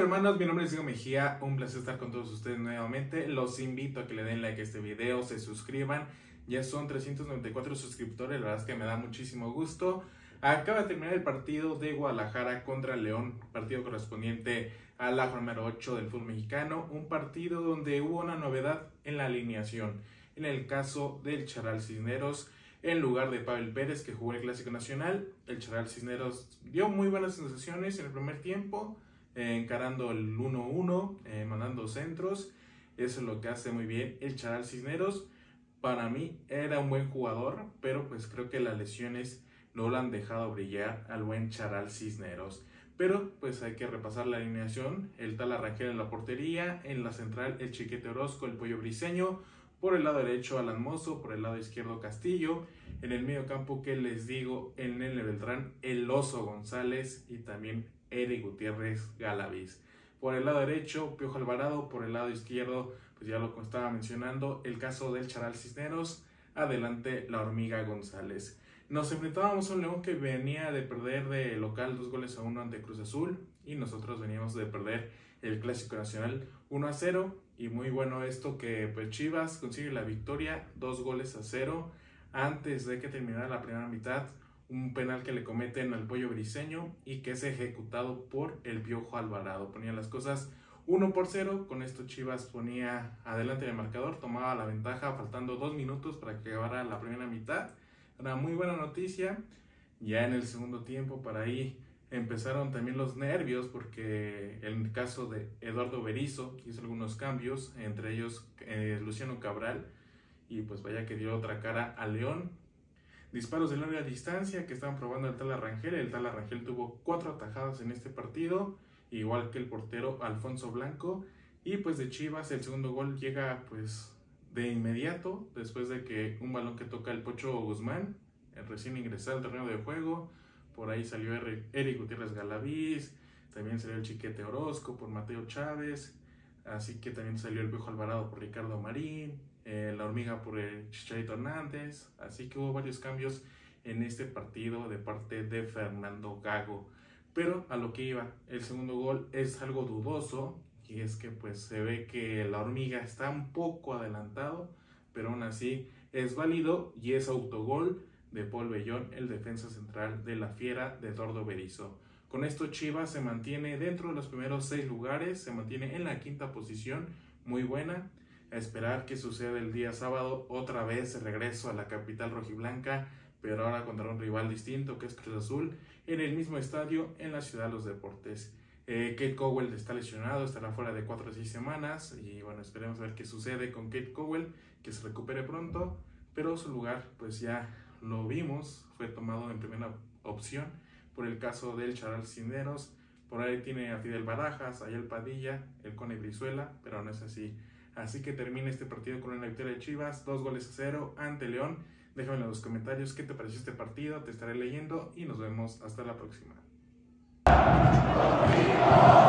hermanos? Mi nombre es Diego Mejía, un placer estar con todos ustedes nuevamente. Los invito a que le den like a este video, se suscriban. Ya son 394 suscriptores, la verdad es que me da muchísimo gusto. Acaba de terminar el partido de Guadalajara contra León, partido correspondiente a la jornada 8 del fútbol mexicano. Un partido donde hubo una novedad en la alineación. En el caso del Charal Cisneros, en lugar de Pavel Pérez, que jugó el Clásico Nacional, el Charal Cisneros dio muy buenas sensaciones en el primer tiempo, encarando el 1-1, mandando centros. Eso es lo que hace muy bien el Charal Cisneros. Para mí era un buen jugador, pero pues creo que las lesiones no lo han dejado brillar al buen Charal Cisneros. Pero pues hay que repasar la alineación. El Tala Rangel en la portería, en la central el Chiquete Orozco, el Pollo Briseño, por el lado derecho Alan Mozo, por el lado izquierdo Castillo, en el medio campo, que les digo, el Nene Beltrán, el Oso González y también Eric Gutiérrez Galaviz. Por el lado derecho Piojo Alvarado, por el lado izquierdo, pues ya lo estaba mencionando, el caso del Charal Cisneros, adelante la Hormiga González. Nos enfrentábamos a un León que venía de perder de local 2-1 ante Cruz Azul, y nosotros veníamos de perder el Clásico Nacional 1-0, y muy bueno esto que pues Chivas consigue la victoria 2-0 antes de que terminara la primera mitad. Un penal que le cometen al Pollo Briseño y que es ejecutado por el Piojo Alvarado. Ponía las cosas 1-0, con esto Chivas ponía adelante el marcador, tomaba la ventaja faltando 2 minutos para que acabara la primera mitad. Una muy buena noticia. Ya en el segundo tiempo, para ahí empezaron también los nervios, porque en el caso de Eduardo Berizzo hizo algunos cambios, entre ellos Luciano Cabral, y pues vaya que dio otra cara a León. Disparos de larga distancia que estaban probando el Tala Rangel. El Tala Rangel tuvo 4 atajadas en este partido, igual que el portero Alfonso Blanco. Y pues de Chivas el segundo gol llega pues de inmediato, después de que un balón que toca el Pocho Guzmán, recién ingresado al terreno de juego. Por ahí salió Eric Gutiérrez Galaviz, también salió el Chiquete Orozco por Mateo Chávez, así que también salió el Piojo Alvarado por Ricardo Marín, la Hormiga por el Chicharito Hernández. Así que hubo varios cambios en este partido de parte de Fernando Gago. Pero a lo que iba, el segundo gol es algo dudoso, y es que pues se ve que la Hormiga está un poco adelantado, pero aún así es válido y es autogol de Paul Bellón, el defensa central de la Fiera de Eduardo Berizzo. Con esto Chivas se mantiene dentro de los primeros 6 lugares, se mantiene en la 5ª posición, muy buena. A esperar que suceda el día sábado, otra vez regreso a la capital rojiblanca, pero ahora contra un rival distinto que es Cruz Azul, en el mismo estadio en la Ciudad de los Deportes. Kate Cowell está lesionado, estará fuera de 4 a 6 semanas, y bueno, esperemos a ver qué sucede con Kate Cowell, que se recupere pronto, pero su lugar pues ya lo vimos, fue tomado en primera opción por el caso del Charal Cisneros. Por ahí tiene a Fidel Barajas, a Ayel Padilla, el Cone Brizuela, pero no es así. Así que termina este partido con una victoria de Chivas, 2-0 ante León. Déjame en los comentarios qué te pareció este partido, te estaré leyendo y nos vemos hasta la próxima.